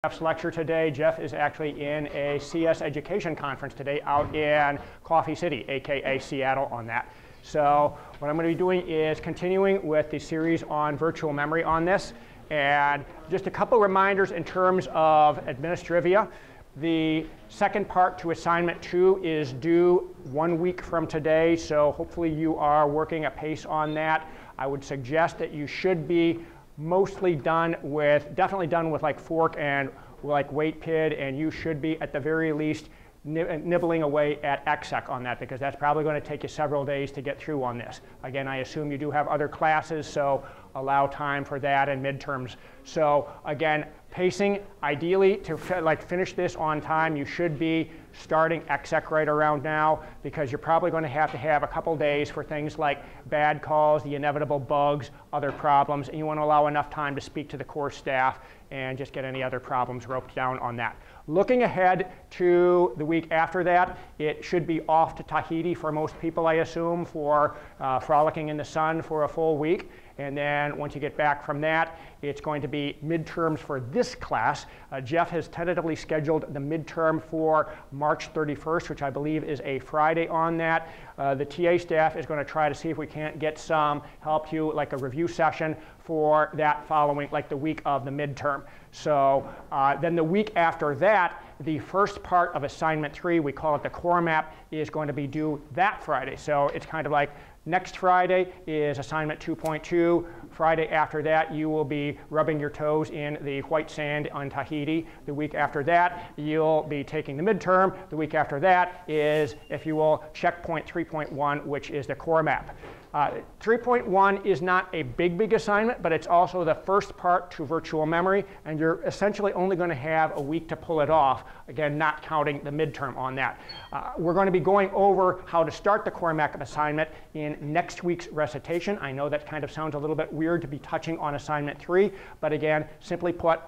Jeff's lecture today. Jeff is actually in a CS education conference today out in Coffee City, aka Seattle on that. So what I'm going to be doing is continuing with the series on virtual memory on this. And just a couple reminders in terms of administrivia. The second part to assignment 2 is due 1 week from today, so hopefully you are working at pace on that. I would suggest that you should be mostly done with, definitely done with like fork and like weight PID, and you should be at the very least nibbling away at exec on that, because that's probably going to take you several days to get through on this. Again, I assume you do have other classes, so allow time for that and midterms. So again, pacing, ideally to finish this on time, you should be starting exec right around now, because you're probably going to have a couple days for things like bad calls, the inevitable bugs, other problems, and you want to allow enough time to speak to the course staff and just get any other problems roped down on that. Looking ahead to the week after that, it should be off to Tahiti for most people, I assume, for frolicking in the sun for a full week. And then once you get back from that, it's going to be midterms for this class. Jeff has tentatively scheduled the midterm for March 31st, which I believe is a Friday on that. The TA staff is going to try to see if we can't get some help you, like a review session for that following, like the week of the midterm. So then the week after that, the first part of assignment 3, we call it the core map, is going to be due that Friday. So it's kind of like next Friday is assignment 2.2. Friday after that, you will be rubbing your toes in the white sand on Tahiti. The week after that, you'll be taking the midterm. The week after that is, if you will, checkpoint 3.1, which is the core map. 3.1 is not a big assignment, but it's also the first part to virtual memory, and you're essentially only going to have a week to pull it off, again, not counting the midterm on that. We're going to be going over how to start the core map assignment in next week's recitation. I know that kind of sounds a little bit weird to be touching on assignment 3, but again, simply put,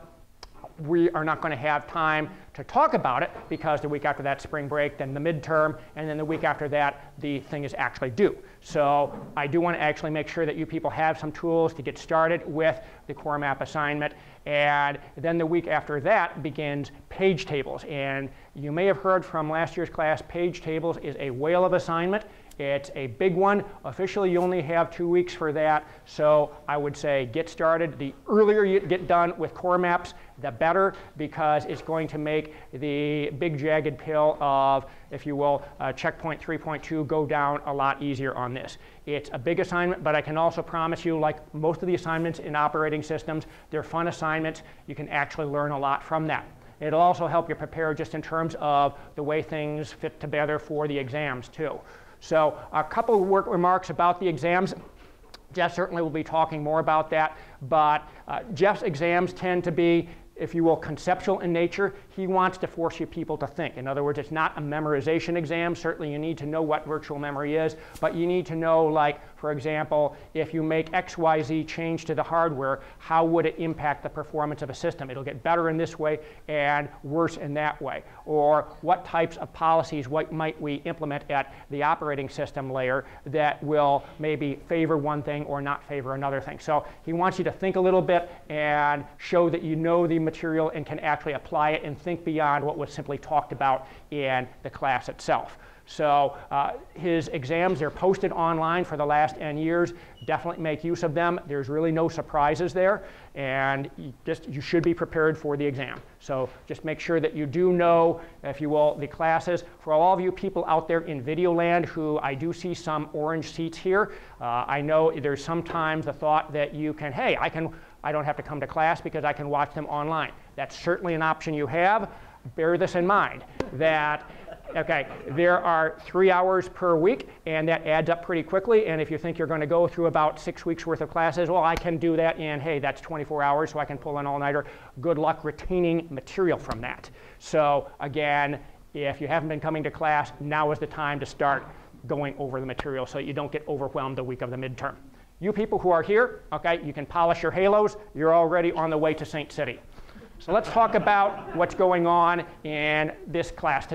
we are not going to have time to talk about it, because the week after that, spring break, then the midterm, and then the week after that, the thing is actually due. So I do want to actually make sure that you people have some tools to get started with the core map assignment. And then the week after that begins page tables. And you may have heard from last year's class, page tables is a whale of assignment. It's a big one. Officially, you only have 2 weeks for that. So I would say get started. The earlier you get done with core maps, the better, because it's going to make the big jagged pill of, if you will, checkpoint 3.2 go down a lot easier on this. It's a big assignment, but I can also promise you, like most of the assignments in operating systems, they're fun assignments. You can actually learn a lot from that. It'll also help you prepare just in terms of the way things fit together for the exams too. So a couple of remarks about the exams. Jeff certainly will be talking more about that, but Jeff's exams tend to be, if you will, conceptual in nature. He wants to force you people to think. In other words, it's not a memorization exam. Certainly you need to know what virtual memory is, but you need to know, like, for example, if you make XYZ change to the hardware, how would it impact the performance of a system? It'll get better in this way and worse in that way. Or what types of policies might we implement at the operating system layer that will maybe favor one thing or not favor another thing. So he wants you to think a little bit and show that you know the material and can actually apply it and think beyond what was simply talked about in the class itself. So his exams, they're posted online for the last N years. Definitely make use of them. There's really no surprises there, and you should be prepared for the exam. So just make sure that you do know, if you will, the classes. For all of you people out there in video land who I do see some orange seats here, I know there's sometimes the thought that you can, hey, I don't have to come to class because I can watch them online. That's certainly an option you have. Bear this in mind, that okay, there are 3 hours per week, and that adds up pretty quickly. And if you think you're going to go through about 6 weeks worth of classes, well, I can do that in, hey, that's 24 hours, so I can pull an all-nighter. Good luck retaining material from that. So again, if you haven't been coming to class, now is the time to start going over the material so you don't get overwhelmed the week of the midterm. You people who are here, okay, you can polish your halos. You're already on the way to St. City. So let's talk about what's going on in this class today.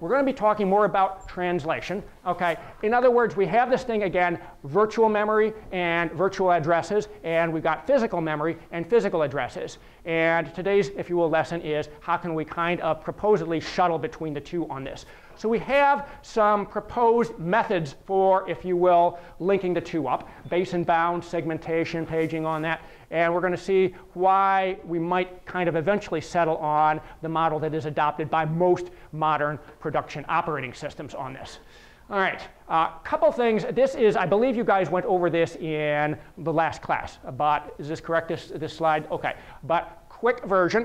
we're going to be talking more about translation. Okay? In other words, we have this thing again, virtual memory and virtual addresses, and we've got physical memory and physical addresses. And today's, if you will, lesson is how can we kind of proposedly shuttle between the two on this. So we have some proposed methods for, if you will, linking the two up, base and bound, segmentation, paging on that. And we're going to see why we might kind of eventually settle on the model that is adopted by most modern production operating systems on this. All right, a couple things. This is, I believe you guys went over this in the last class, but is this correct, this slide? OK, but quick version.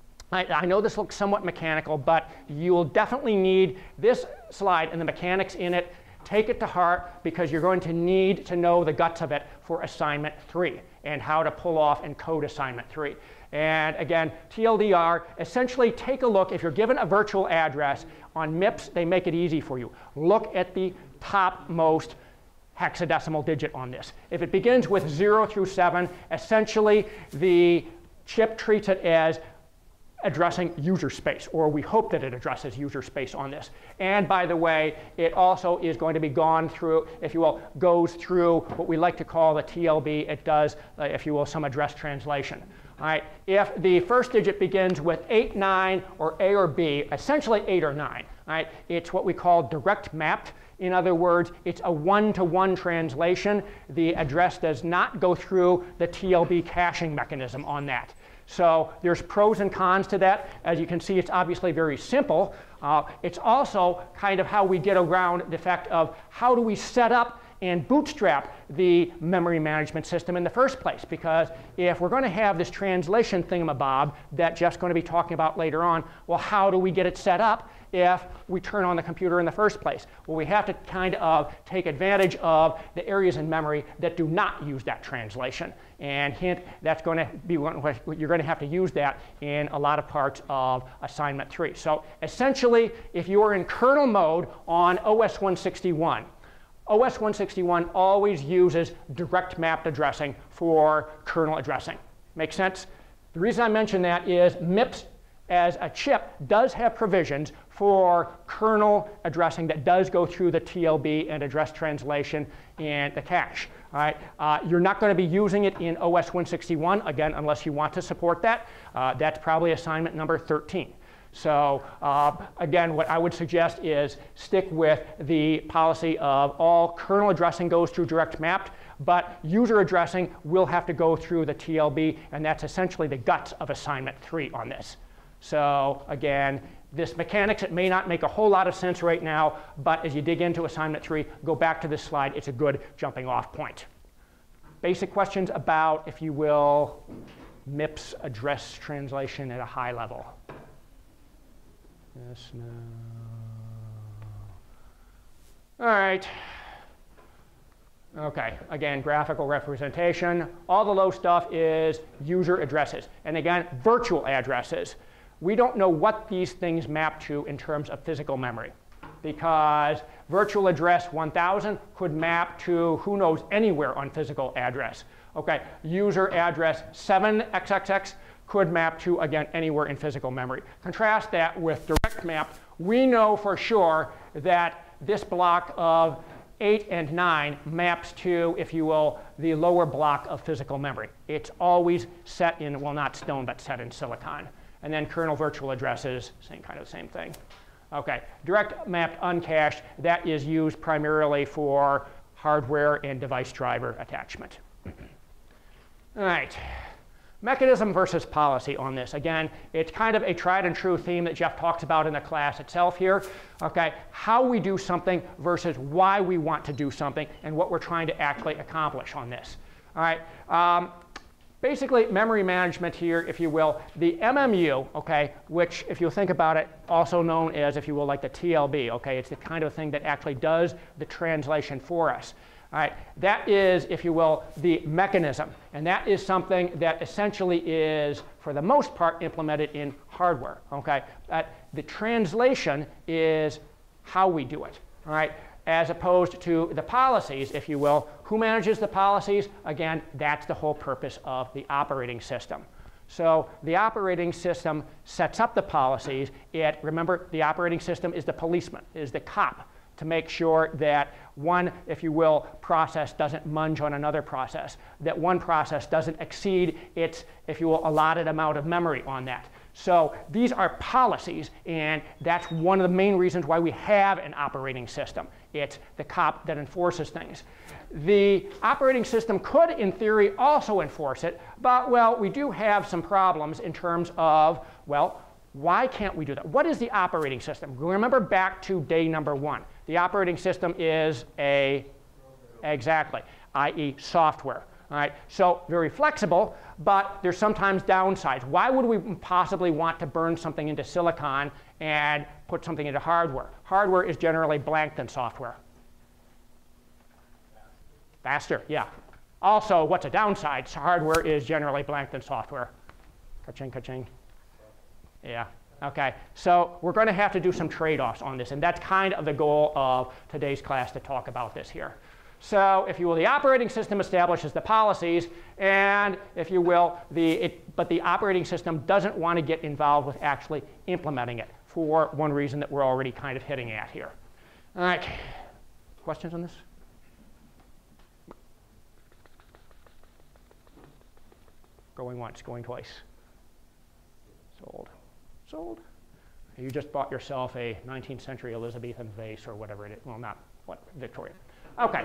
I know this looks somewhat mechanical, but you will definitely need this slide and the mechanics in it. Take it to heart, because you're going to need to know the guts of it for assignment 3 and how to pull off and code assignment 3. And again, TLDR, essentially take a look. If you're given a virtual address on MIPS, they make it easy for you. Look at the topmost hexadecimal digit on this. If it begins with 0 through 7, essentially the chip treats it as addressing user space, or we hope that it addresses user space on this. And by the way, it also is going to be gone through, if you will, goes through what we like to call the TLB. It does, if you will, some address translation. All right. If the first digit begins with 8, 9, or A or B, essentially 8 or 9, all right, it's what we call direct mapped. In other words, it's a one-to-one translation. The address does not go through the TLB caching mechanism on that. So there's pros and cons to that. As you can see, it's obviously very simple. It's also kind of how we get around the fact of how do we set up and bootstrap the memory management system in the first place. Because if we're going to have this translation thingamabob that Jeff's going to be talking about later on, well, how do we get it set up if we turn on the computer in the first place? Well, we have to kind of take advantage of the areas in memory that do not use that translation. And hint, that's going to be you're going to have to use that in a lot of parts of assignment 3. So essentially, if you are in kernel mode on OS 161, OS 161 always uses direct mapped addressing for kernel addressing. Make sense? The reason I mention that is MIPS as a chip does have provisions for kernel addressing that does go through the TLB and address translation and the cache. All right? You're not going to be using it in OS 161, again, unless you want to support that. That's probably assignment number 13. So again, what I would suggest is stick with the policy of all kernel addressing goes through direct mapped, but user addressing will have to go through the TLB, and that's essentially the guts of assignment 3 on this. So again, this mechanics, it may not make a whole lot of sense right now, but as you dig into assignment 3, go back to this slide. It's a good jumping off point. Basic questions about, if you will, MIPS address translation at a high level. Yes, no. All right. OK, again, graphical representation. All the low stuff is user addresses. And again, virtual addresses. We don't know what these things map to in terms of physical memory, because virtual address 1000 could map to who knows anywhere on physical address. OK, user address 7xxx could map to, again, anywhere in physical memory. Contrast that with direct map. We know for sure that this block of 8 and 9 maps to, if you will, the lower block of physical memory. It's always set in, well, not stone, but set in silicon. And then kernel virtual addresses, same thing. OK, direct mapped uncached, that is used primarily for hardware and device driver attachment. All right. Mechanism versus policy on this. Again, it's kind of a tried and true theme that Jeff talks about in the class itself here. Okay, how we do something versus why we want to do something and what we're trying to actually accomplish on this. All right. Basically, memory management here, if you will, the MMU, okay, which, if you think about it, also known as, if you will, like the TLB, okay, it's the kind of thing that actually does the translation for us. All right, that is, if you will, the mechanism. And that is something that essentially is, for the most part, implemented in hardware. Okay? The translation is how we do it. All right? As opposed to the policies, if you will. Who manages the policies? Again, that's the whole purpose of the operating system. So the operating system sets up the policies. Remember, the operating system is the policeman, is the cop, to make sure that one, if you will, process doesn't munge on another process, that one process doesn't exceed its, if you will, allotted amount of memory on that. So these are policies, and that's one of the main reasons why we have an operating system. It's the cop that enforces things. The operating system could, in theory, also enforce it, but, well, we do have some problems in terms of, well, why can't we do that? What is the operating system? Remember back to day number 1. The operating system is exactly, i.e. software. All right, so very flexible, but there's sometimes downsides. Why would we possibly want to burn something into silicon and put something into hardware? Hardware is generally blank than software. Faster, yeah. Also, what's a downside? So hardware is generally blank than software. Ka-ching, ka-ching. Yeah, okay. So we're going to have to do some trade-offs on this, and that's kind of the goal of today's class, to talk about this here. So, if you will, the operating system establishes the policies, and if you will, but the operating system doesn't want to get involved with actually implementing it for one reason that we're already kind of hitting at here. All right, questions on this? Going once, going twice. Sold. Sold. You just bought yourself a 19th century Elizabethan vase or whatever it is. Well, not what, Victorian. Okay.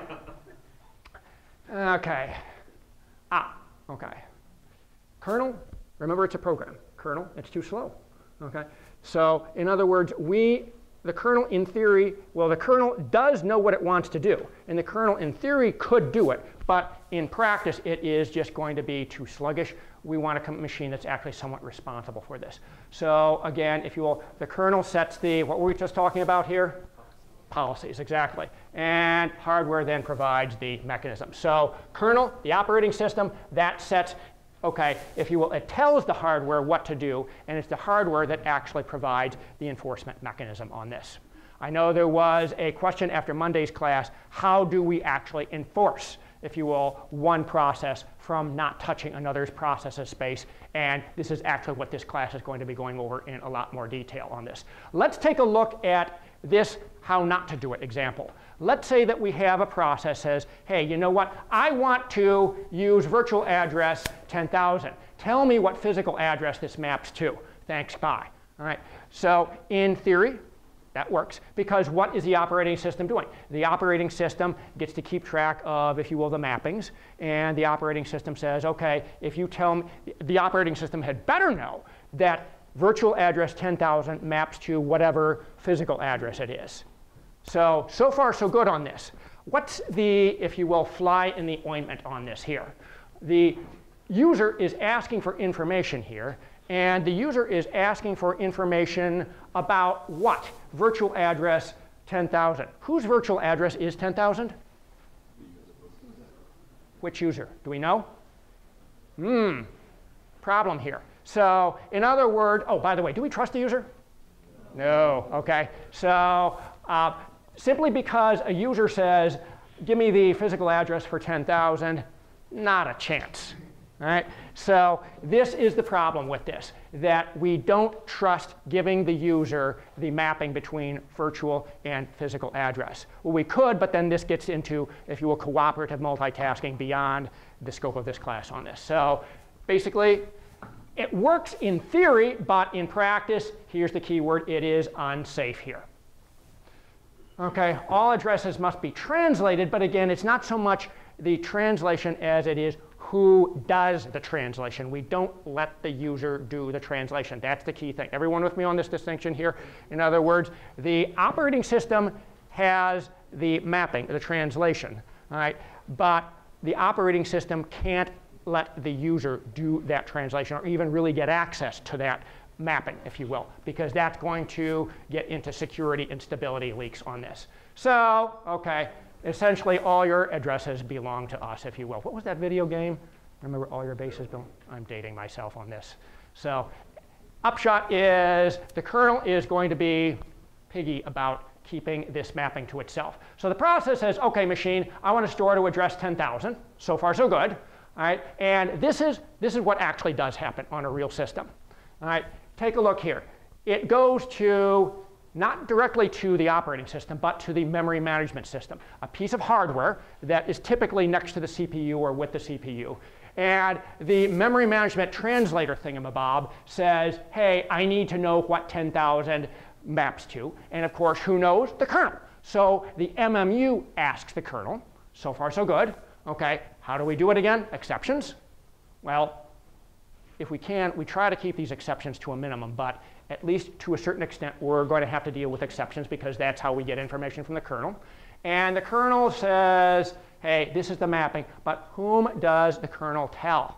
Okay. Okay. Kernel, remember it's a program. Kernel, it's too slow. Okay. So in other words, the kernel in theory, well, the kernel does know what it wants to do. And the kernel in theory could do it, but in practice it is just going to be too sluggish. We want a machine that's actually somewhat responsible for this. So again, if you will, the kernel sets what were we just talking about here? Policies, exactly. And hardware then provides the mechanism. So kernel, the operating system, that sets, okay, if you will, it tells the hardware what to do, and it's the hardware that actually provides the enforcement mechanism on this. I know there was a question after Monday's class, how do we actually enforce, if you will, one process from not touching another's process's space? And this is actually what this class is going to be going over in a lot more detail on this. Let's take a look at this how not to do it example. Let's say that we have a process that says, hey, you know what? I want to use virtual address 10,000. Tell me what physical address this maps to. Thanks, bye. All right. So in theory, that works, because what is the operating system doing? The operating system gets to keep track of, if you will, the mappings. And the operating system says, OK, if you tell me, the operating system had better know that virtual address 10,000 maps to whatever physical address it is. So far, so good on this. What's the, if you will, fly in the ointment on this here? The user is asking for information here. And the user is asking for information about what? Virtual address 10,000. Whose virtual address is 10,000? Which user? Do we know? Problem here. So in other words, oh, by the way, do we trust the user? No. OK. So simply because a user says, give me the physical address for 10,000, not a chance. All right? So this is the problem with this, that we don't trust giving the user the mapping between virtual and physical address. Well, we could, but then this gets into, if you will, cooperative multitasking beyond the scope of this class on this. So basically, it works in theory, but in practice, here's the key word, it is unsafe here. OK, all addresses must be translated, but again, it's not so much the translation as it is who does the translation. We don't let the user do the translation. That's the key thing. Everyone with me on this distinction here? In other words, the operating system has the mapping, the translation, all right? But the operating system can't let the user do that translation or even really get access to that mapping, if you will, because that's going to get into security and stability leaks on this. So, OK. Essentially, all your addresses belong to us, if you will. What was that video game? Remember, all your bases belong? I'm dating myself on this. So upshot is the kernel is going to be piggy about keeping this mapping to itself. So the process says, OK, machine, I want to store to address 10,000. So far, so good. All right? And this is what actually does happen on a real system. All right? Take a look here. It goes to, not directly to the operating system, but to the memory management system, a piece of hardware that is typically next to the CPU or with the CPU. And the memory management translator thingamabob says, hey, I need to know what 10,000 maps to. And of course, who knows? The kernel. So the MMU asks the kernel. So far, so good. OK, how do we do it again? Exceptions. Well, if we can, we try to keep these exceptions to a minimum. But at least to a certain extent, we're going to have to deal with exceptions, because that's how we get information from the kernel. And the kernel says, hey, this is the mapping. But whom does the kernel tell?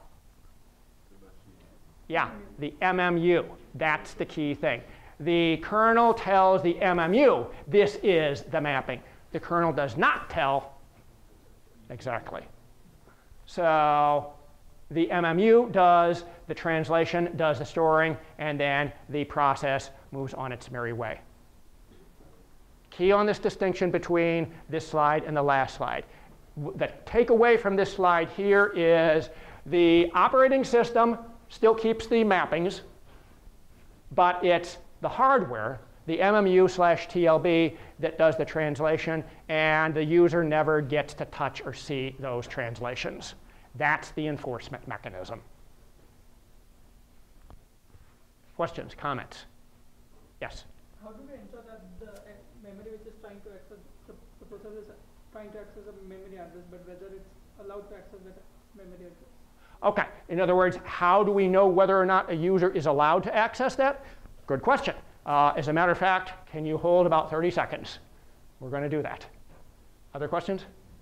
Yeah, the MMU. That's the key thing. The kernel tells the MMU, this is the mapping. The kernel does not tell exactly. So the MMU does the translation, does the storing, and then the process moves on its merry way. Key on this distinction between this slide and the last slide. The takeaway from this slide here is the operating system still keeps the mappings, but it's the hardware, the MMU/TLB, that does the translation, and the user never gets to touch or see those translations. That's the enforcement mechanism. Questions, comments? Yes? How do we ensure that the memory which is trying to access, the processor is trying to access a memory address, but whether it's allowed to access that memory address? OK. In other words, how do we know whether or not a user is allowed to access that? Good question. As a matter of fact, can you hold about 30 seconds? We're going to do that. Other questions?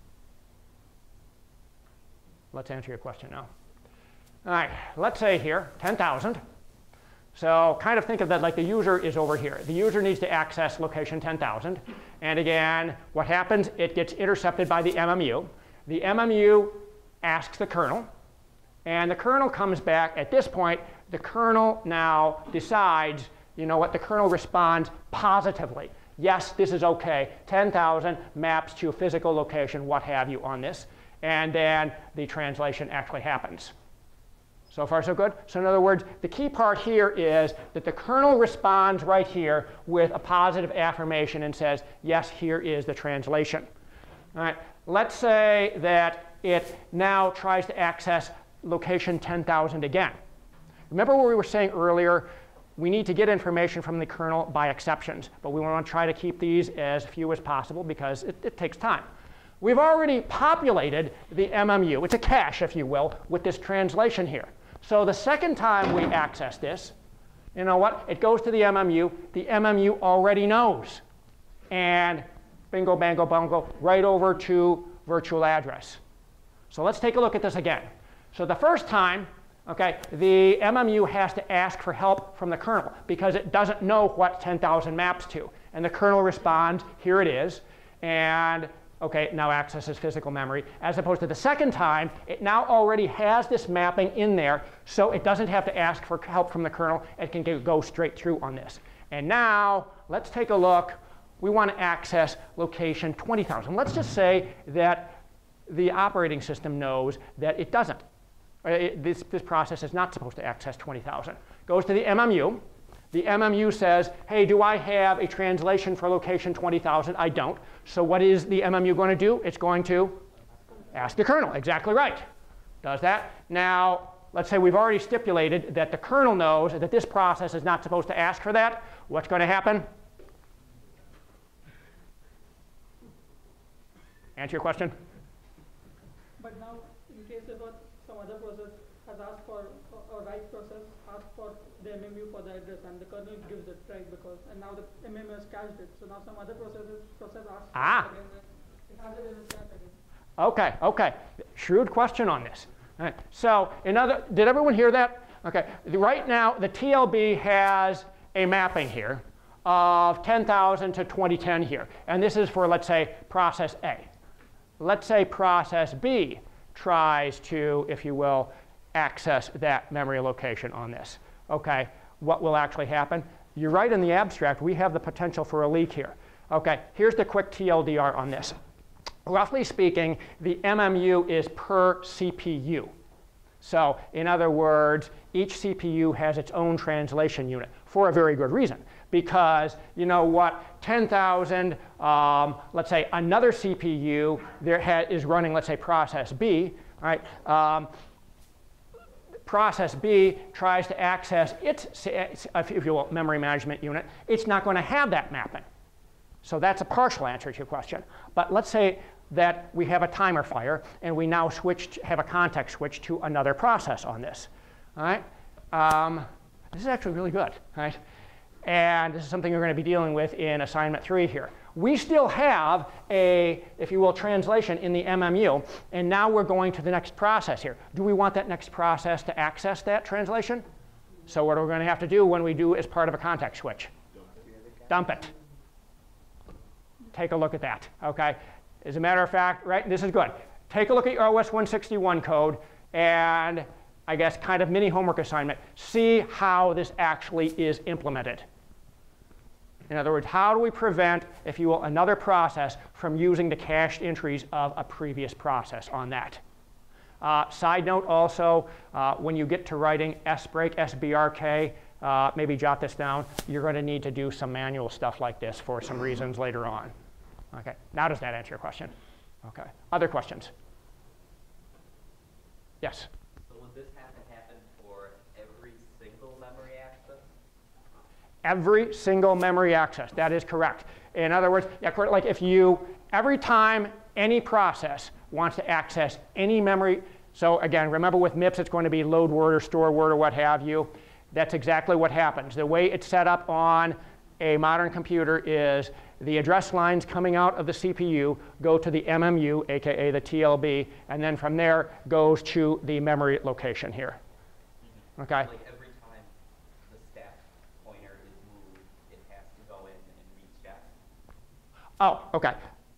Let's answer your question now. All right, let's say here, 10,000. So kind of think of that like the user is over here. The user needs to access location 10,000. And again, what happens? It gets intercepted by the MMU. The MMU asks the kernel. And the kernel comes back. At this point, the kernel now decides, you know what? The kernel responds positively. Yes, this is OK. 10,000 maps to a physical location, what have you, on this. And then the translation actually happens. So far, so good? So in other words, the key part here is that the kernel responds right here with a positive affirmation and says, yes, here is the translation. All right. Let's say that it now tries to access location 10,000 again. Remember what we were saying earlier? We need to get information from the kernel by exceptions. But we want to try to keep these as few as possible, because it takes time. We've already populated the MMU. It's a cache, if you will, with this translation here. So the second time we access this, you know what? It goes to the MMU. The MMU already knows. And bingo, bango, bongo, right over to virtual address. So let's take a look at this again. So the first time, OK, the MMU has to ask for help from the kernel, because it doesn't know what 10,000 maps to. And the kernel responds, here it is. And OK, now accesses physical memory. As opposed to the second time, it now already has this mapping in there, so it doesn't have to ask for help from the kernel. It can go straight through on this. And now, let's take a look. We want to access location 20,000. Let's just say that the operating system knows that it doesn't. This process is not supposed to access 20,000. Goes to the MMU. The MMU says, hey, do I have a translation for location 20,000? I don't. So what is the MMU going to do? It's going to ask the kernel. Exactly right. Does that. Now, let's say we've already stipulated that the kernel knows that this process is not supposed to ask for that. What's going to happen? Answer your question? But now, in case if some other process has asked for, or write process asked for the MMU for the address, and the kernel gives it, right? Because, and now the MMU has cached it. So now some other process asks for it again, it has it in its cache again. OK. Shrewd question on this. All right. So did everyone hear that? OK. Right now, the TLB has a mapping here of 10,000 to 2010 here. And this is for, let's say, process A. Let's say process B tries to, if you will, access that memory location on this. OK, what will actually happen? You're right in the abstract. We have the potential for a leak here. OK, here's the quick TLDR on this. Roughly speaking, the MMU is per CPU. So in other words, each CPU has its own translation unit for a very good reason. Because you know what, 10,000, let's say another CPU is running, let's say, process B, right? Process B tries to access its, if you will, memory management unit. It's not going to have that mapping. So that's a partial answer to your question. But let's say that we have a timer fire, and we now have a context switch to another process on this. All right? This is actually really good. Right? And this is something you're going to be dealing with in assignment 3 here. We still have a, if you will, translation in the MMU, and now we're going to the next process here. Do we want that next process to access that translation? So what are we going to have to do when we do as part of a context switch? Dump it. Take a look at that. Okay? As a matter of fact, right, this is good. Take a look at your OS 161 code and I guess kind of mini homework assignment. See how this actually is implemented. In other words, how do we prevent, if you will, another process from using the cached entries of a previous process on that? Side note also, when you get to writing sbreak, sbrk, maybe jot this down. You're going to need to do some manual stuff like this for some reasons later on. Okay, now does that answer your question? Okay, other questions? Yes? So would this have to happen for every single memory access? Every single memory access, that is correct. In other words, yeah, like if every time any process wants to access any memory, so again, remember with MIPS it's going to be load word or store word or what have you. That's exactly what happens. The way it's set up on a modern computer is the address lines coming out of the CPU go to the MMU, aka the TLB, and then from there goes to the memory location here. Okay? Like every time the stack pointer is moved, it has to go in and recheck. Oh, okay.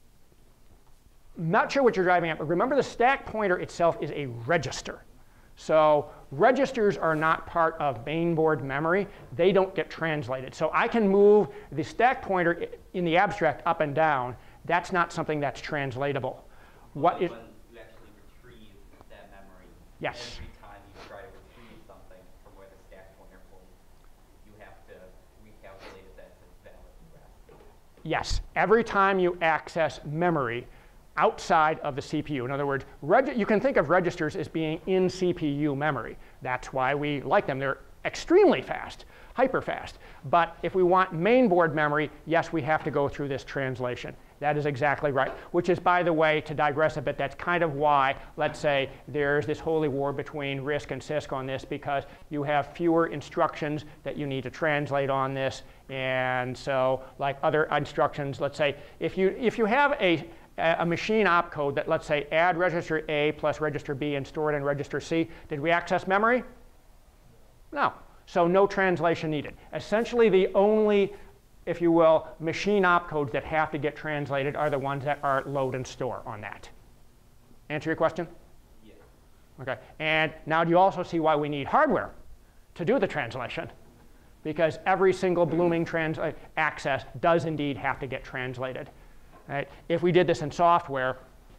Not sure what you're driving at, but remember the stack pointer itself is a register. So registers are not part of mainboard memory. They don't get translated. So I can move the stack pointer in the abstract up and down. That's not something that's translatable. When you actually retrieve that memory, yes. Every time you try to retrieve something from where the stack pointer points, you have to recalculate that to valid. Yes. Every time you access memory outside of the CPU. In other words, you can think of registers as being in CPU memory. That's why we like them. They're extremely fast, hyper fast. But if we want mainboard memory, yes, we have to go through this translation. That is exactly right. Which is, by the way, to digress a bit, that's kind of why, let's say, there's this holy war between RISC and CISC on this, because you have fewer instructions that you need to translate on this. And so, like other instructions, let's say, if you have a machine opcode that, let's say, add register A plus register B and store it in register C, did we access memory? No. So no translation needed. Essentially, the only, if you will, machine opcodes that have to get translated are the ones that are load and store on that. Answer your question? Yeah. Okay. And now do you also see why we need hardware to do the translation? Because every single blooming access does indeed have to get translated. Right? If we did this in software,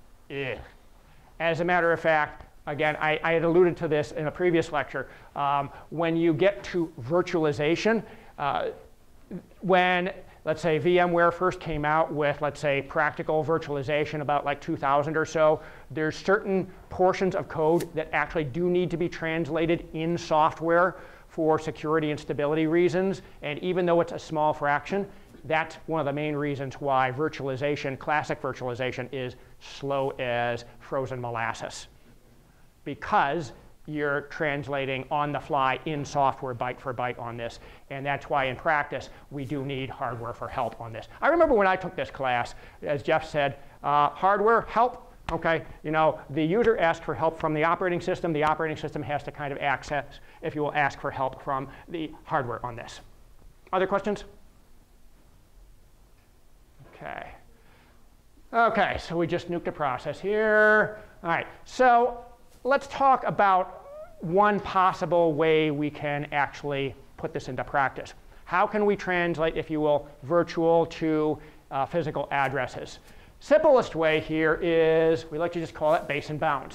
as a matter of fact, again, I had alluded to this in a previous lecture. When you get to virtualization, when, let's say, VMware first came out with, let's say, practical virtualization about like 2000 or so, there's certain portions of code that actually do need to be translated in software for security and stability reasons. And even though it's a small fraction, that's one of the main reasons why virtualization, classic virtualization, is slow as frozen molasses. Because you're translating on the fly in software byte for byte on this. And that's why in practice, we do need hardware for help on this. I remember when I took this class, as Jeff said, hardware, help. Okay, you know, the user asks for help from the operating system. The operating system has to kind of access, if you will, ask for help from the hardware on this. Other questions? Okay. Okay, so we just nuked a process here. All right, so let's talk about one possible way we can actually put this into practice. How can we translate, if you will, virtual to physical addresses? Simplest way here is, we like to just call it base and bounds.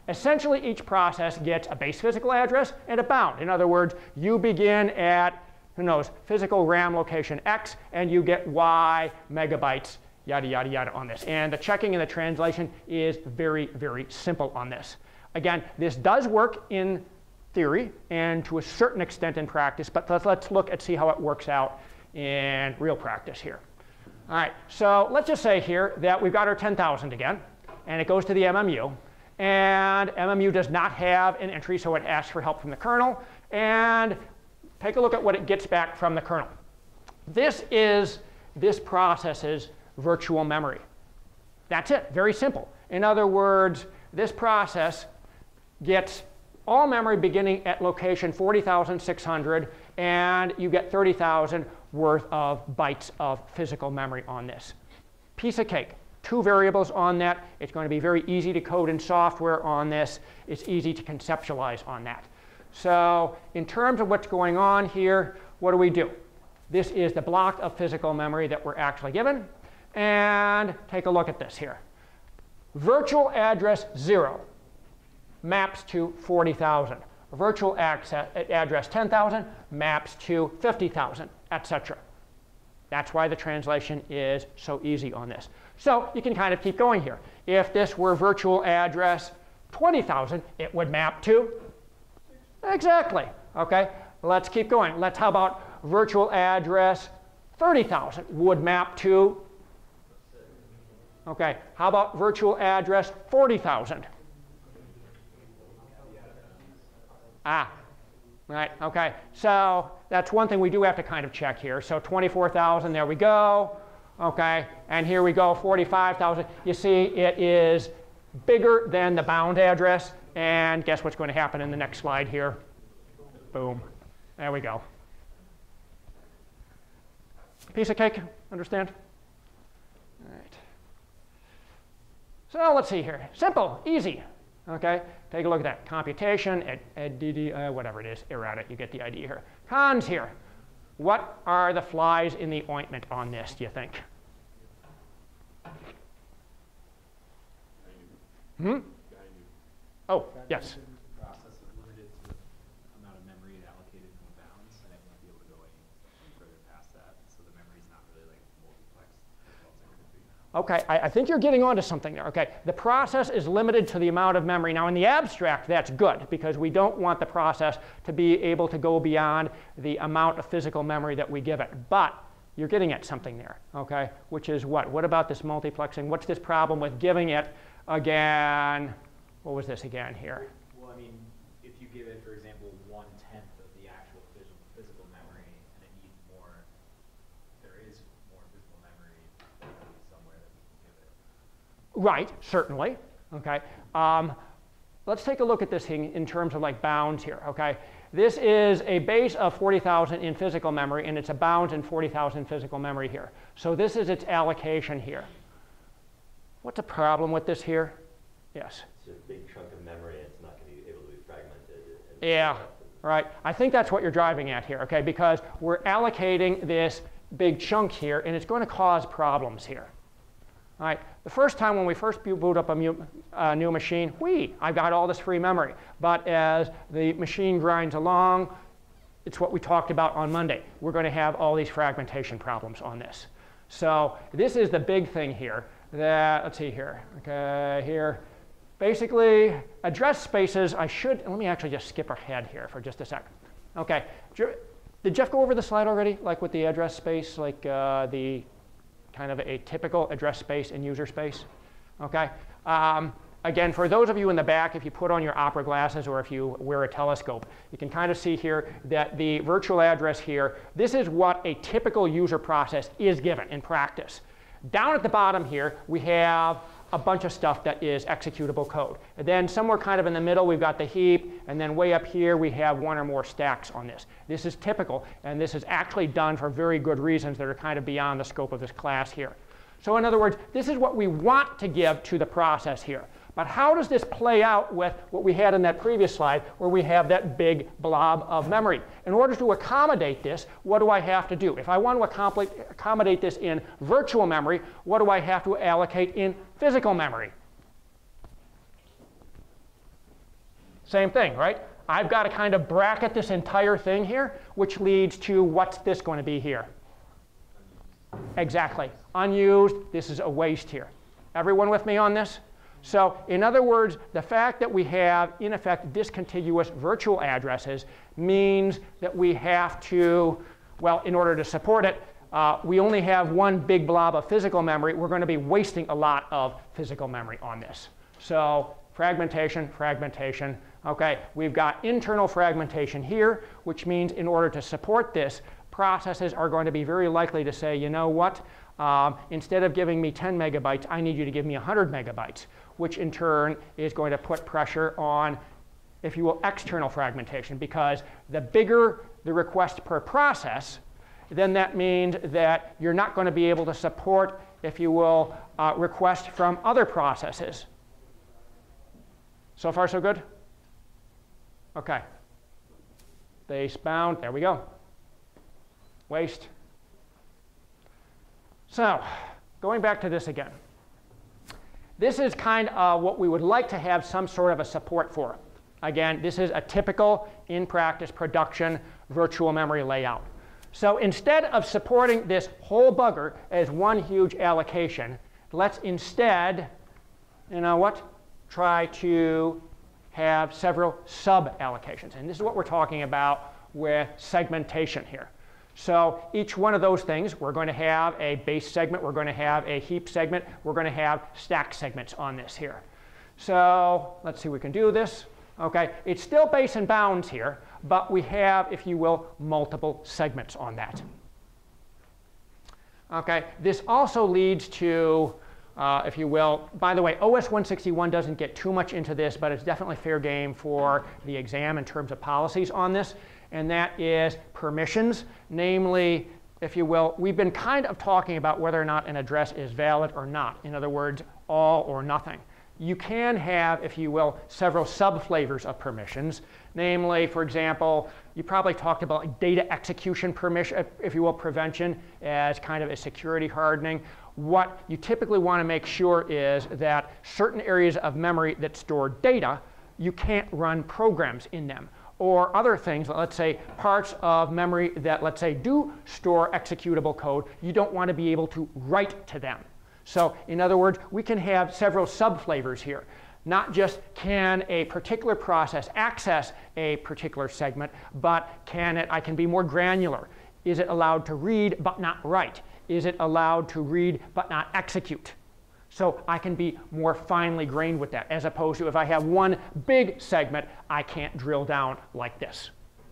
Essentially, each process gets a base physical address and a bound. In other words, you begin at, who knows, physical RAM location X, and you get Y megabytes, yada, yada, yada on this. And the checking and the translation is very, very simple on this. Again, this does work in theory and to a certain extent in practice, but let's look and see how it works out in real practice here. All right, so let's just say here that we've got our 10,000 again, and it goes to the MMU. And MMU does not have an entry, so it asks for help from the kernel. And take a look at what it gets back from the kernel. This is this process's virtual memory. That's it, very simple. In other words, this process gets all memory beginning at location 40,600, and you get 30,000 worth of bytes of physical memory on this. Piece of cake. 2 variables on that. It's going to be very easy to code in software on this. It's easy to conceptualize on that. So in terms of what's going on here, what do? This is the block of physical memory that we're actually given. And take a look at this here. Virtual address 0 maps to 40,000. Virtual address 10,000 maps to 50,000, etc. That's why the translation is so easy on this. So you can kind of keep going here. If this were virtual address 20,000, it would map to? Exactly. OK, let's keep going. How about virtual address 30,000 would map to? OK, how about virtual address 40,000? Right, OK. So that's one thing we do have to kind of check here. So 24,000, there we go. OK, and here we go, 45,000. You see, it is bigger than the bound address. And guess what's going to happen in the next slide here? Boom. There we go. Piece of cake, understand? All right. So let's see here. Simple, easy. OK, take a look at that. Computation, whatever it is, errata. You get the idea here. Cons here. What are the flies in the ointment on this, do you think? Oh, yes. The process is limited to the amount of memory it allocated in the bounds, and it won't be able to go any further past that. So the memory is not really like multiplexed as well as it could be. OK, I think you're getting onto something there. OK, the process is limited to the amount of memory. Now, in the abstract, that's good, because we don't want the process to be able to go beyond the amount of physical memory that we give it. But you're getting at something there, OK, which is what? What about this multiplexing? What's this problem with giving it, again, what was this again here? Well, I mean, if you give it, for example, 1/10 of the actual physical memory, and it needs more, there is more physical memory somewhere that we can give it. Right, certainly. OK, let's take a look at this thing in terms of like bounds here. OK, this is a base of 40,000 in physical memory, and it's a bound in 40,000 physical memory here. So this is its allocation here. What's the problem with this here? Yes. It's a big chunk of memory, and it's not going to be able to be fragmented. Yeah, right. I think that's what you're driving at here, OK, because we're allocating this big chunk here, and it's going to cause problems here. All right. The first time when we first boot up a new machine, I've got all this free memory. But as the machine grinds along, it's what we talked about on Monday. We're going to have all these fragmentation problems on this. So this is the big thing here. Let's see here. OK, here. Basically, address spaces, let me actually just skip ahead here for just a second. OK, did Jeff go over the slide already, like with the address space, like the kind of a typical address space and user space? OK, again, for those of you in the back, if you put on your opera glasses or if you wear a telescope, you can kind of see here that the virtual address here, this is what a typical user process is given in practice. Down at the bottom here, we have a bunch of stuff that is executable code. And then somewhere kind of in the middle, we've got the heap. And then way up here, we have one or more stacks on this. This is typical. And this is actually done for very good reasons that are kind of beyond the scope of this class here. So in other words, this is what we want to give to the process here. But how does this play out with what we had in that previous slide, where we have that big blob of memory? In order to accommodate this, what do I have to do? If I want to accommodate this in virtual memory, what do I have to allocate in physical memory? Same thing, right? I've got to kind of bracket this entire thing here, which leads to what's this going to be here? Exactly. Unused. This is a waste here. Everyone with me on this? So in other words, the fact that we have, in effect, discontiguous virtual addresses means that we have to, well, in order to support it, we only have one big blob of physical memory. We're going to be wasting a lot of physical memory on this. So fragmentation, fragmentation. OK, we've got internal fragmentation here, which means in order to support this, processes are going to be very likely to say, you know what? Instead of giving me 10 megabytes, I need you to give me 100 megabytes, which in turn is going to put pressure on, if you will, external fragmentation. Because the bigger the request per process, then that means that you're not going to be able to support, if you will, requests from other processes. So far, so good? OK. Base bound. There we go. Waste. So going back to this again. This is kind of what we would like to have some sort of a support for. Again, this is a typical, in practice, production virtual memory layout. So instead of supporting this whole bugger as one huge allocation, let's instead, you know what, try to have several sub-allocations. And this is what we're talking about with segmentation here. So each one of those things, we're going to have a base segment, we're going to have a heap segment, we're going to have stack segments on this here. So let's see if we can do this. OK, it's still base and bounds here, but we have, if you will, multiple segments on that. OK, this also leads to, if you will, by the way, OS 161 doesn't get too much into this, but it's definitely fair game for the exam in terms of policies on this. And that is permissions. Namely, if you will, we've been kind of talking about whether or not an address is valid or not. In other words, all or nothing. You can have, if you will, several sub-flavors of permissions. Namely, for example, you probably talked about data execution permission, if you will, prevention as kind of a security hardening. What you typically want to make sure is that certain areas of memory that store data, you can't run programs in them. Or other things, let's say parts of memory that, let's say, do store executable code, you don't want to be able to write to them. So in other words, we can have several sub-flavors here. Not just can a particular process access a particular segment, but I can be more granular. Is it allowed to read but not write? Is it allowed to read but not execute? So I can be more finely grained with that, as opposed to if I have one big segment, I can't drill down like this.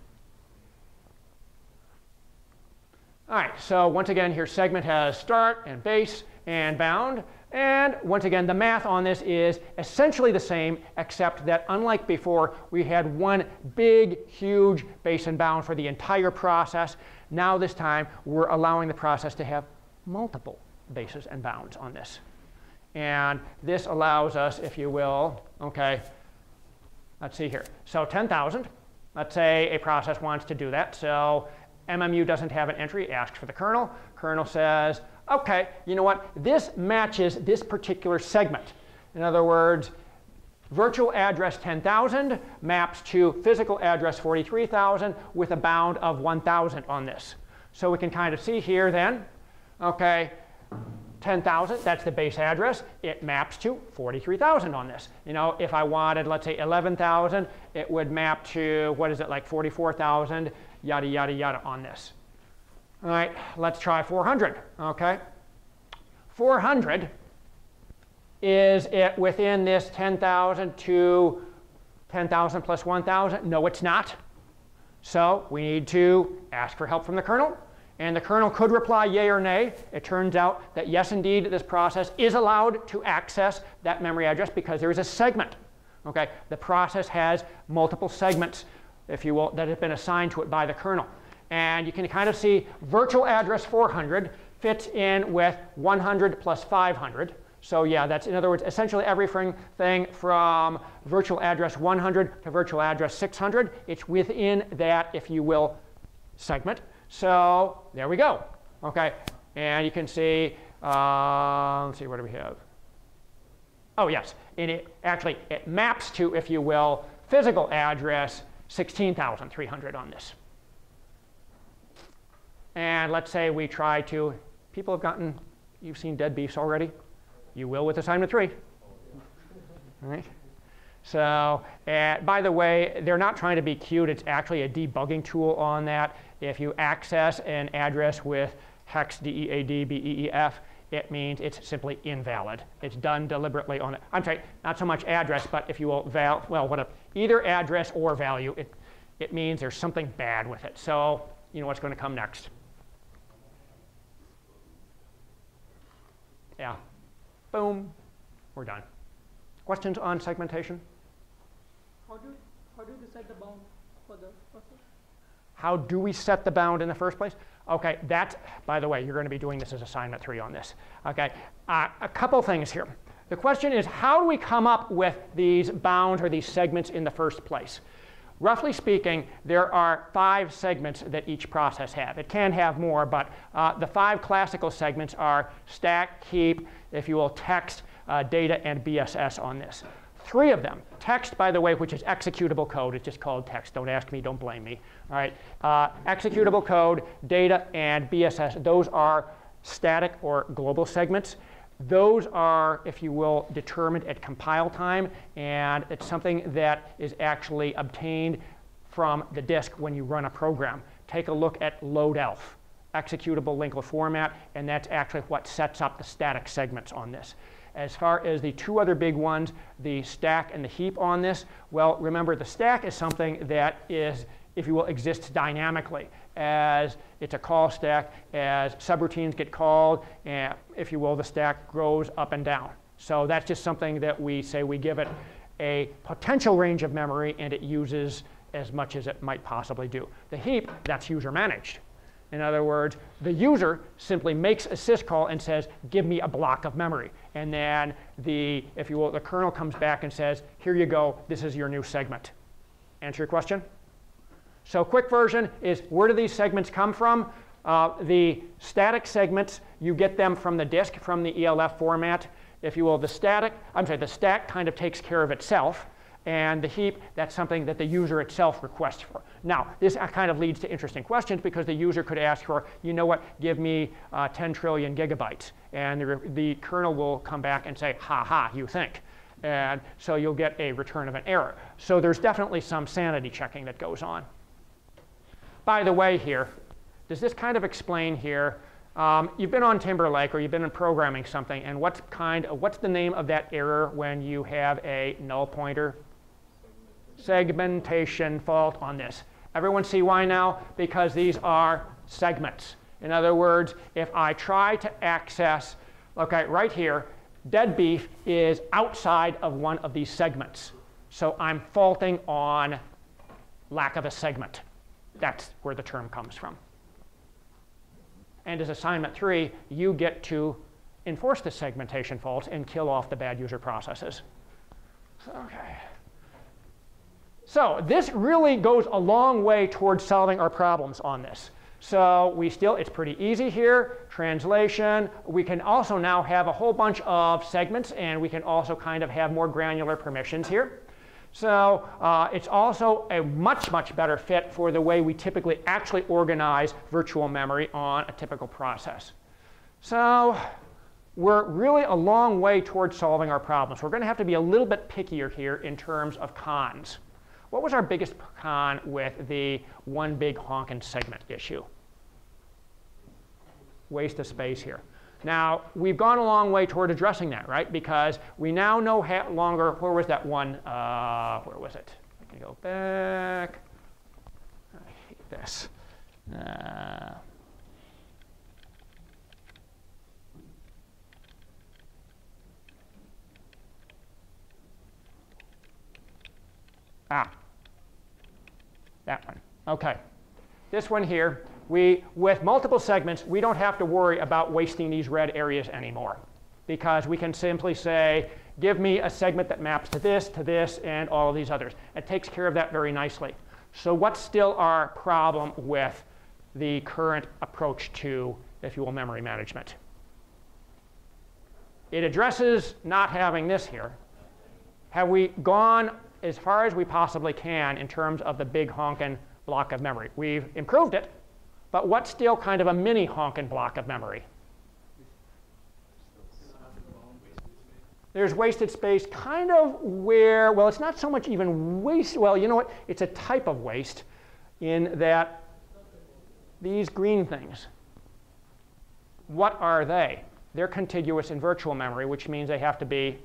All right, so once again, here segment has start and base and bound. And once again, the math on this is essentially the same, except that unlike before, we had one big, huge base and bound for the entire process. Now this time, we're allowing the process to have multiple bases and bounds on this. And this allows us, if you will, OK, let's see here. So 10,000, let's say a process wants to do that. So MMU doesn't have an entry, asks for the kernel. Kernel says, OK, you know what? This matches this particular segment. In other words, virtual address 10,000 maps to physical address 43,000 with a bound of 1,000 on this. So we can kind of see here then, OK, 10,000, that's the base address. It maps to 43,000 on this. You know, if I wanted, let's say, 11,000, it would map to, what is it, like 44,000, yada, yada, yada on this. All right, let's try 400, OK? 400, is it within this 10,000 to 10,000 plus 1,000? No, it's not. So we need to ask for help from the kernel. And the kernel could reply yay or nay. It turns out that yes, indeed, this process is allowed to access that memory address because there is a segment. Okay? The process has multiple segments, if you will, that have been assigned to it by the kernel. And you can kind of see virtual address 400 fits in with 100 plus 500. So yeah, that's, in other words, essentially everything from virtual address 100 to virtual address 600. It's within that, if you will, segment. So there we go. OK, and you can see, let's see, what do we have? Oh, yes. And it maps to, if you will, physical address 16,300 on this. And let's say we try to, people have gotten, you've seen dead beefs already? You will with assignment 3. All right. So, by the way, they're not trying to be cute. It's actually a debugging tool on that. If you access an address with hex DEAD BEEF, it means it's simply invalid. It's done deliberately on it. I'm sorry, not so much address, but if you will, either address or value, it means there's something bad with it. So you know what's going to come next. Yeah. Boom. We're done. Questions on segmentation? How do they set the bound for the process? How do we set the bound in the first place? OK, that's, by the way, you're going to be doing this as assignment 3 on this. OK, a couple things here. The question is, how do we come up with these bounds or these segments in the first place? Roughly speaking, there are 5 segments that each process have. It can have more, but the 5 classical segments are stack, heap, if you will, text, data, and BSS on this. 3 of them, text, by the way, which is executable code, it's just called text. Don't ask me, don't blame me. All right, executable code, data, and BSS, those are static or global segments. Those are, if you will, determined at compile time, and it's something that is actually obtained from the disk when you run a program. Take a look at loadelf, executable linked format, and that's actually what sets up the static segments on this. As far as the 2 other big ones, the stack and the heap on this, well, remember the stack is something that is, if you will, exists dynamically. As it's a call stack, as subroutines get called, and if you will, the stack grows up and down. So that's just something that we say we give it a potential range of memory, and it uses as much as it might possibly do. The heap, that's user managed. In other words, the user simply makes a syscall and says, give me a block of memory. And then if you will, the kernel comes back and says, here you go, this is your new segment. Answer your question? So quick version is, where do these segments come from? The static segments, you get them from the disk, from the ELF format. If you will, the stack kind of takes care of itself. And the heap, that's something that the user itself requests for. Now, this kind of leads to interesting questions, because the user could ask for, you know what, give me 10 trillion gigabytes. And the kernel will come back and say, ha ha, you think. And so you'll get a return of an error. So there's definitely some sanity checking that goes on. By the way here, does this kind of explain here, you've been on Timberlake or you've been in programming something, and what's the name of that error when you have a null pointer? Segmentation fault on this. Everyone see why now? Because these are segments. In other words, if I try to access, OK, right here, dead beef is outside of one of these segments. So I'm faulting on lack of a segment. That's where the term comes from. And as assignment 3, you get to enforce the segmentation faults and kill off the bad user processes. OK. So this really goes a long way towards solving our problems on this. So it's pretty easy here. Translation. We can also now have a whole bunch of segments, and we can also kind of have more granular permissions here. So it's also a much, much better fit for the way we typically actually organize virtual memory on a typical process. So we're really a long way towards solving our problems. We're going to have to be a little bit pickier here in terms of cons. What was our biggest con with the one big honkin' segment issue? Waste of space here. Now, we've gone a long way toward addressing that, right? Because we now know longer, where was that one? Where was it? I can go back. I hate this. That one. OK. This one here, with multiple segments, we don't have to worry about wasting these red areas anymore, because we can simply say, give me a segment that maps to this, and all of these others. It takes care of that very nicely. So what's still our problem with the current approach to, if you will, memory management? It addresses not having this here. Have we gone as far as we possibly can in terms of the big honkin' block of memory. We've improved it, but what's still kind of a mini honkin' block of memory? There's wasted space kind of where, well, it's not so much even waste. Well, you know what? It's a type of waste in that these green things, what are they? They're contiguous in virtual memory, which means they have to be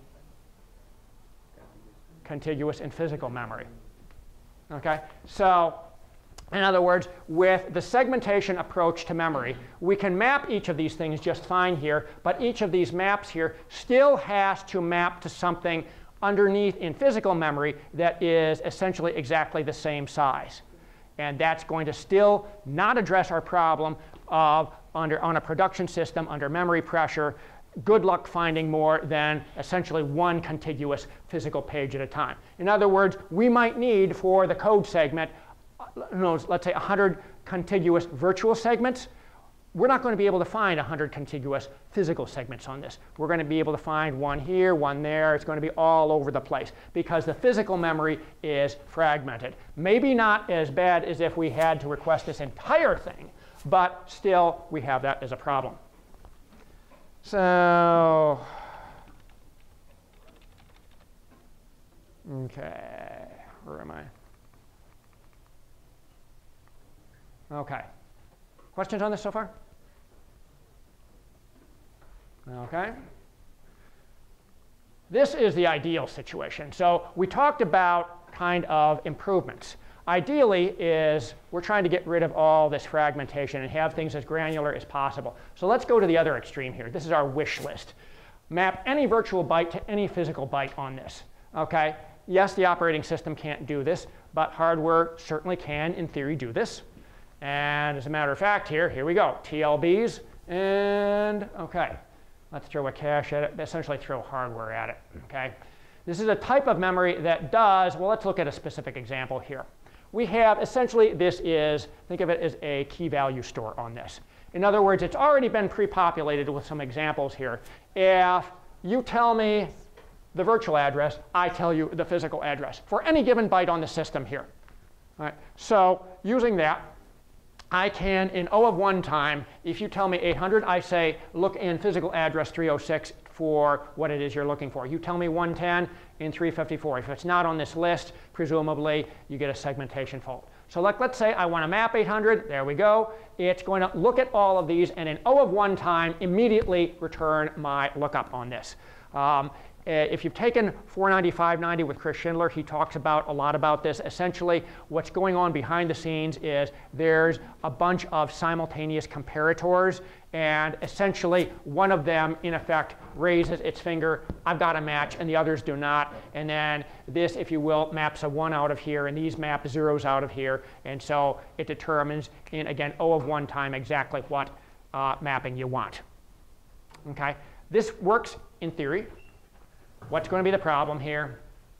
contiguous in physical memory. Okay? So, in other words, with the segmentation approach to memory, we can map each of these things just fine here, but each of these maps here still has to map to something underneath in physical memory that is essentially exactly the same size. And that's going to still not address our problem of on a production system under memory pressure. Good luck finding more than essentially one contiguous physical page at a time. In other words, we might need for the code segment, let's say 100 contiguous virtual segments. We're not going to be able to find 100 contiguous physical segments on this. We're going to be able to find one here, one there. It's going to be all over the place because the physical memory is fragmented. Maybe not as bad as if we had to request this entire thing, but still we have that as a problem. So, okay, where am I? Okay. Questions on this so far? Okay. This is the ideal situation. So we talked about kind of improvements. Ideally is we're trying to get rid of all this fragmentation and have things as granular as possible. So let's go to the other extreme here. This is our wish list. Map any virtual byte to any physical byte on this. Okay. Yes, the operating system can't do this, but hardware certainly can, in theory, do this. And as a matter of fact, here we go. TLBs, and OK. Let's throw a cache at it, essentially throw hardware at it. Okay. This is a type of memory that does, well, let's look at a specific example here. We have essentially, this is, think of it as a key value store on this. In other words, it's already been pre-populated with some examples here. If you tell me the virtual address, I tell you the physical address for any given byte on the system here. All right. So using that, I can, in O of 1 time, if you tell me 800, I say, look in physical address 306 for what it is you're looking for. You tell me 110 in 354. If it's not on this list, presumably, you get a segmentation fault. So let's say I want to map 800. There we go. It's going to look at all of these, and in O of 1 time, immediately return my lookup on this. If you've taken 49590 with Chris Schindler, he talks about a lot about this. Essentially, what's going on behind the scenes is there's a bunch of simultaneous comparators, and essentially one of them, in effect, raises its finger, I've got a match, and the others do not. And then this, if you will, maps a 1 out of here, and these map zeros out of here. And so it determines, in, again, O of 1 time, exactly what mapping you want. Okay? This works in theory. What's going to be the problem here?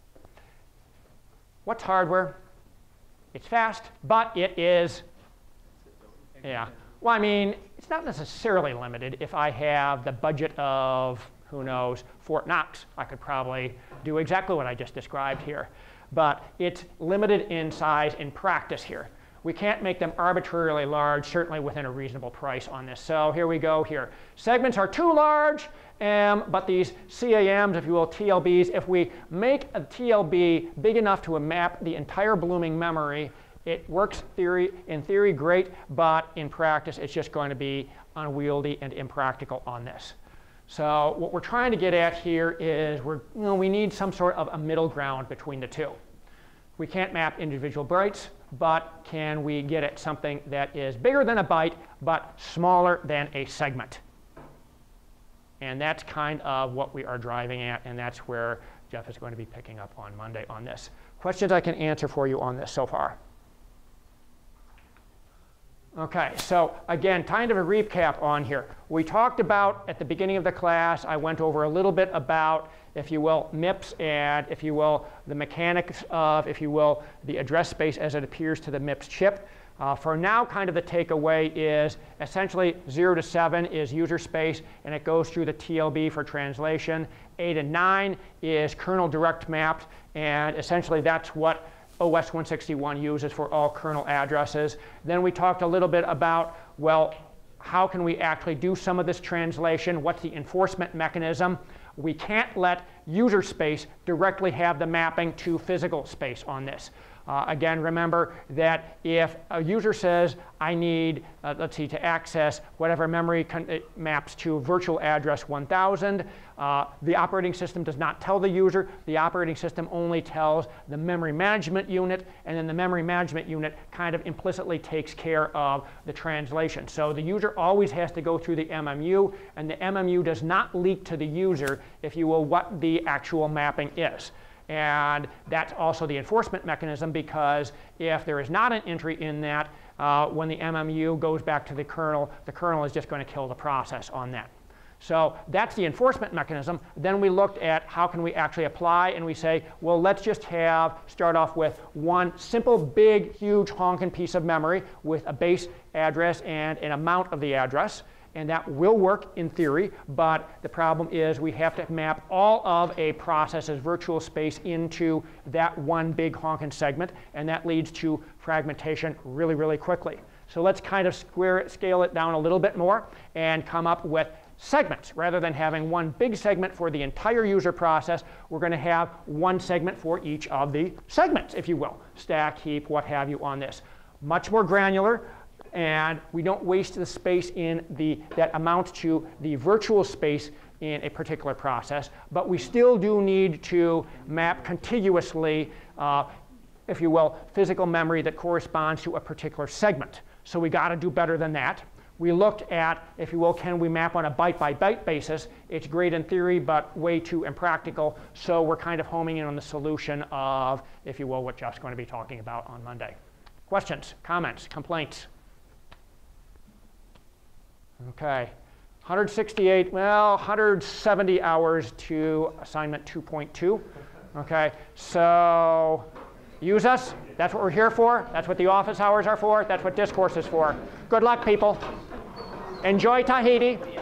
What's hardware? It's fast, but it is, yeah. Well, I mean, it's not necessarily limited. If I have the budget of, who knows, Fort Knox, I could probably do exactly what I just described here. But it's limited in size in practice here. We can't make them arbitrarily large, certainly within a reasonable price on this. So here we go here. Segments are too large, but these CAMs, if you will, TLBs, if we make a TLB big enough to map the entire blooming memory, it works in theory great, but in practice it's just going to be unwieldy and impractical on this. So what we're trying to get at here is we need some sort of a middle ground between the two. We can't map individual bytes, but can we get at something that is bigger than a byte, but smaller than a segment? And that's kind of what we are driving at, and that's where Jeff is going to be picking up on Monday on this. Questions I can answer for you on this so far? OK, so again, kind of a recap on here. We talked about, at the beginning of the class, I went over a little bit about, if you will, MIPS and, if you will, the mechanics of, if you will, the address space as it appears to the MIPS chip. For now, kind of the takeaway is essentially 0 to 7 is user space, and it goes through the TLB for translation. 8 and 9 is kernel direct mapped, and essentially that's what OS 161 uses for all kernel addresses. Then we talked a little bit about, well, how can we actually do some of this translation? What's the enforcement mechanism? We can't let user space directly have the mapping to physical space on this. Again, remember that if a user says, I need, let's see, to access whatever memory it maps to virtual address 1000, the operating system does not tell the user. The operating system only tells the memory management unit, and then the memory management unit kind of implicitly takes care of the translation. So the user always has to go through the MMU, and the MMU does not leak to the user, if you will, what the actual mapping is. And that's also the enforcement mechanism, because if there is not an entry in that, when the MMU goes back to the kernel is just going to kill the process on that. So that's the enforcement mechanism. Then we looked at how can we actually apply, and we say, well, let's just start off with one simple, big, huge honking piece of memory with a base address and an amount of the address. And that will work in theory, but the problem is we have to map all of a process's virtual space into that one big honking segment, and that leads to fragmentation really, really quickly. So let's kind of scale it down a little bit more and come up with segments. Rather than having one big segment for the entire user process, we're going to have one segment for each of the segments, if you will. Stack, heap, what have you on this. Much more granular. And we don't waste the space in that amounts to the virtual space in a particular process. But we still do need to map contiguously, if you will, physical memory that corresponds to a particular segment. So we got to do better than that. We looked at, if you will, can we map on a byte-by-byte basis? It's great in theory, but way too impractical. So we're kind of homing in on the solution of, if you will, what Jeff's going to be talking about on Monday. Questions, comments, complaints? OK, 168, well, 170 hours to assignment 2.2. OK, so use us. That's what we're here for. That's what the office hours are for. That's what discourse is for. Good luck, people. Enjoy Tahiti.